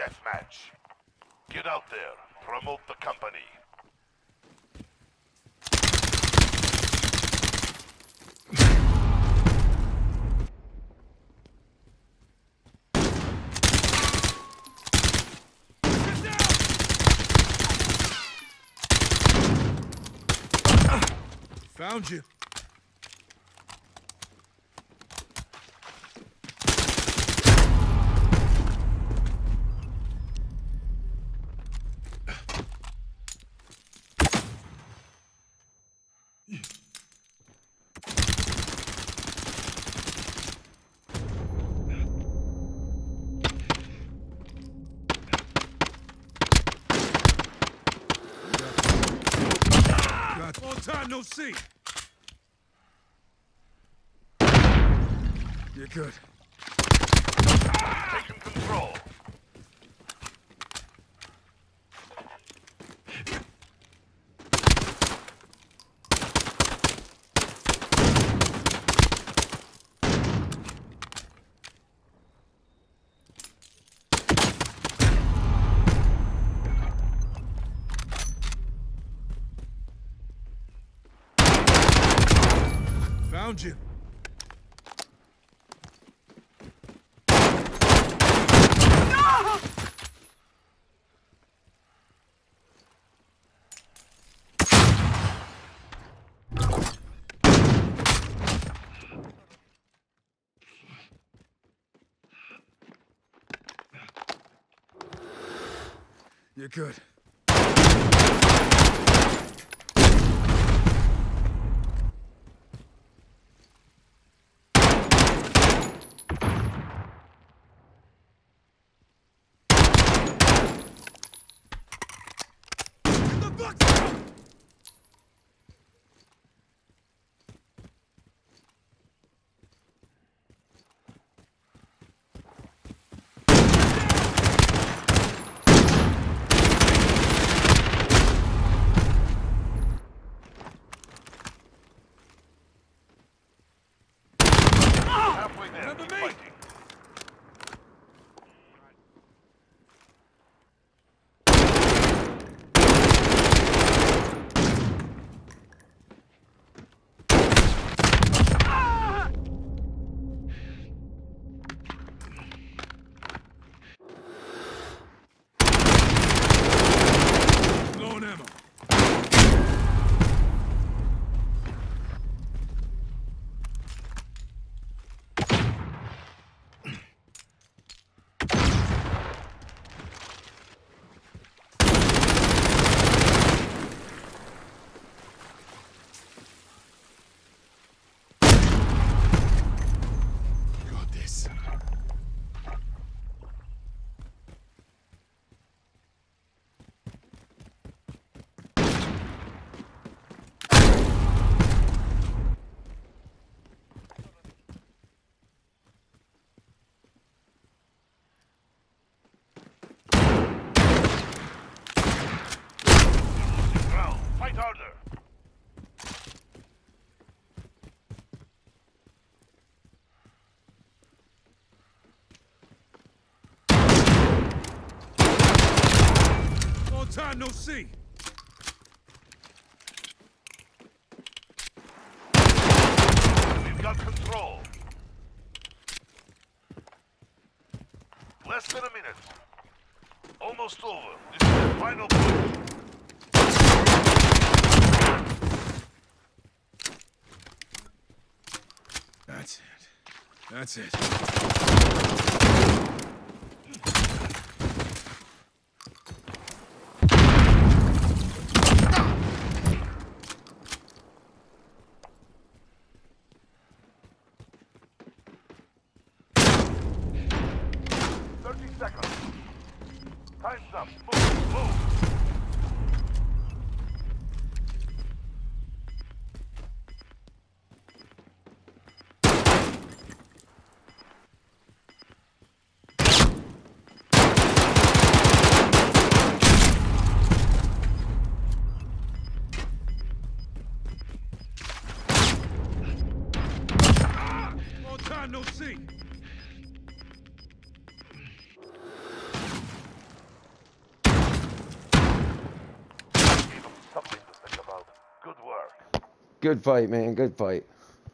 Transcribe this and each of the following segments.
deathmatch. Get out there. Promote the company. Found you. Long time no see. You're good. Taking control. Found you. You're good. Halfway there. Keep fighting. Low on ammo. Got this. Ground. Fight harder. Long time no see. We've got control. Less than a minute. Almost over. This is the final push. That's it. That's it. Seconds. Time's up. Move, move. Long time no see. Good fight, man. Good fight.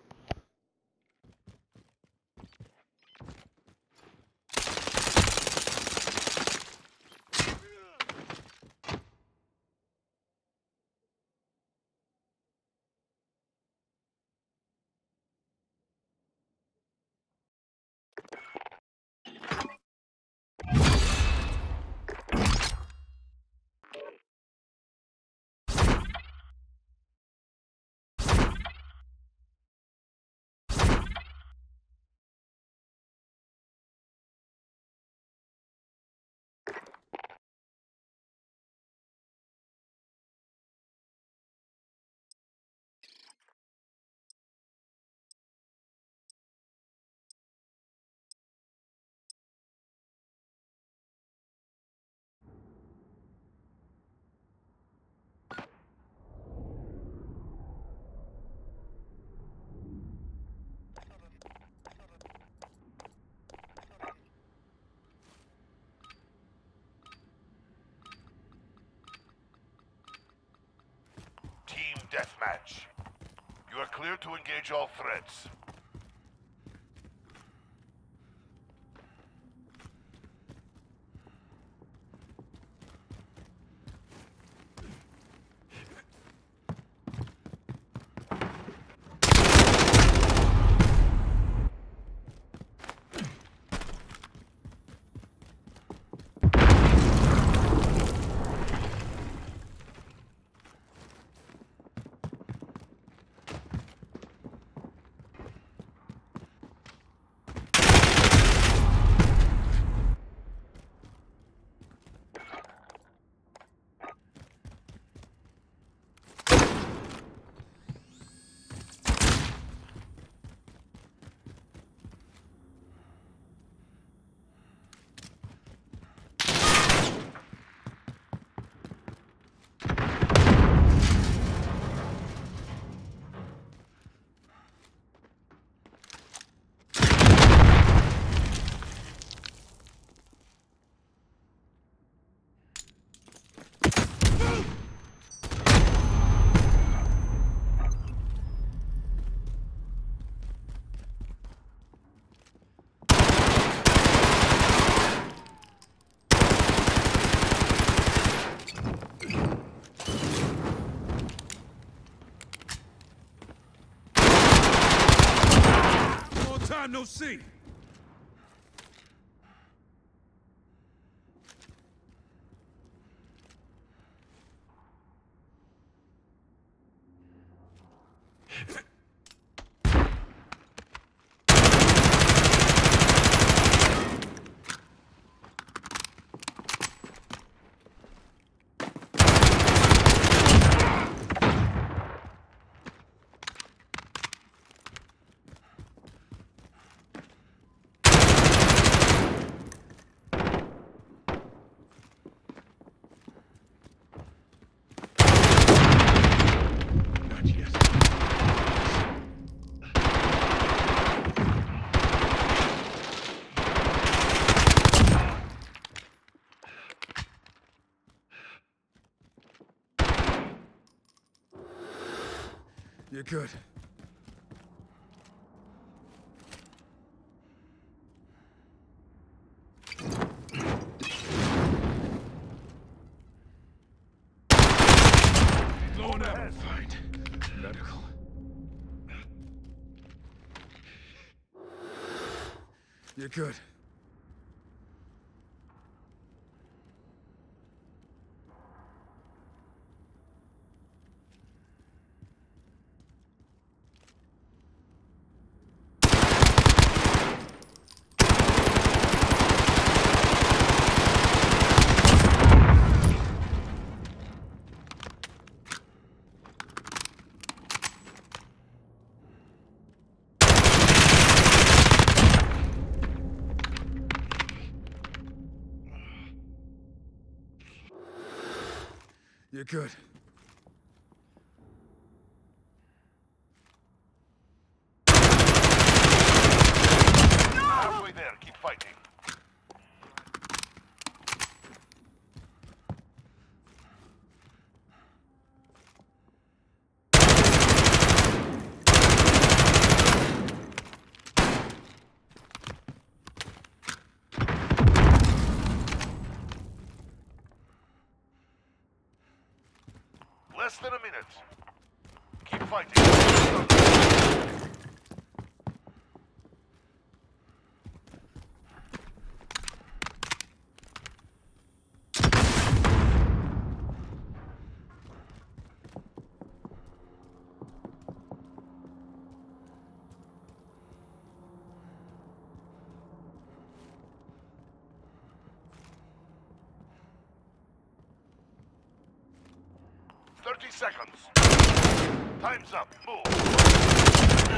Team deathmatch. You are clear to engage all threats. Long time no see. Not yet. You're good. Low on ammo. Find medical. You're good. You're good. Halfway there. Keep fighting. Less than a minute. Keep fighting. "30 seconds. Time's up. Move."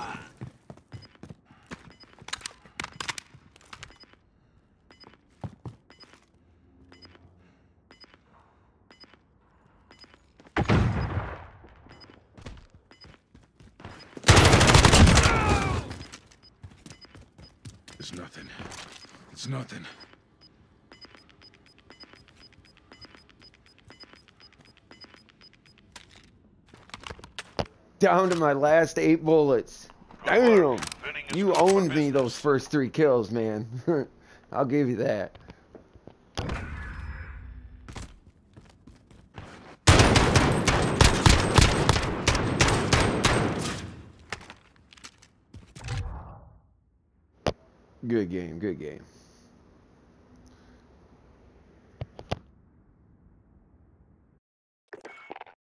It's nothing. It's nothing. Down to my last 8 bullets. Good Damn. work. Winning is You good for owned me business. those first 3 kills, man. I'll give you that. Good game, good game.